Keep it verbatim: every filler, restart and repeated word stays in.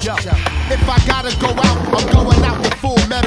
If I gotta go out, I'm going out with full memory.